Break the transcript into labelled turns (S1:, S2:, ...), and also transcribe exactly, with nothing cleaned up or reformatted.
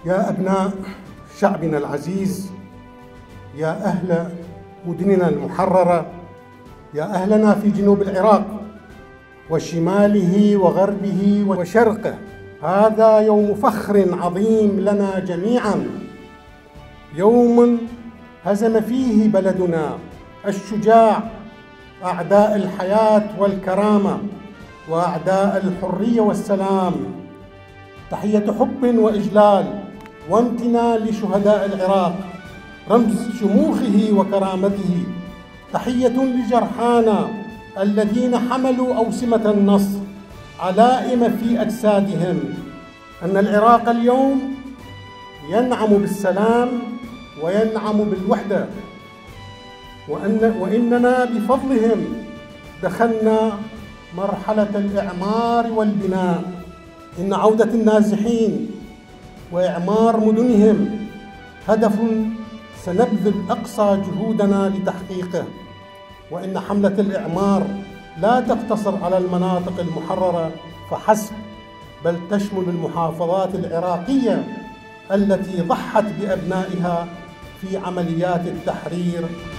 S1: يا أبناء شعبنا العزيز، يا أهل مدننا المحررة، يا أهلنا في جنوب العراق وشماله وغربه وشرقه، هذا يوم فخر عظيم لنا جميعا، يوم هزم فيه بلدنا الشجاع أعداء الحياة والكرامة وأعداء الحرية والسلام. تحية حب وإجلال وامتنان لشهداء العراق رمز شموخه وكرامته. تحية لجرحانا الذين حملوا أوسمة النصر علائم في أجسادهم. أن العراق اليوم ينعم بالسلام وينعم بالوحدة، وأن وإننا بفضلهم دخلنا مرحلة الإعمار والبناء. إن عودة النازحين وإعمار مدنهم هدف سنبذل أقصى جهودنا لتحقيقه، وإن حملة الإعمار لا تقتصر على المناطق المحررة فحسب، بل تشمل المحافظات العراقية التي ضحت بأبنائها في عمليات التحرير